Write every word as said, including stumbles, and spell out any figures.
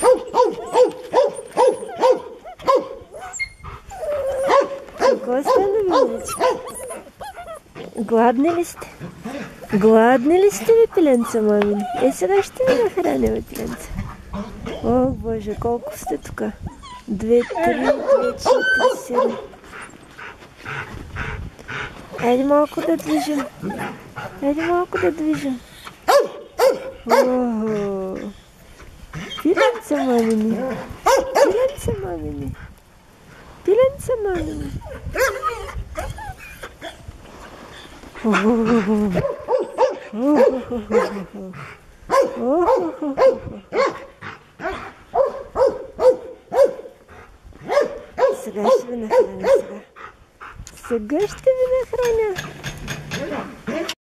Какво стана, милички? Гладни ли сте? Гладни ли сте, бе, пиленца, мамини? Е, сега ще ви нахраня, бе, пиленца. О, Боже, колко сте тук? Две, три, две, четири, седем. Айде малко да движим. Айде малко да движим. О, пиленца, мамини. Пиленца, мамини. Пиленца, мамини. Сега ще ви нахраня, сега. Сега ще ви нахраня.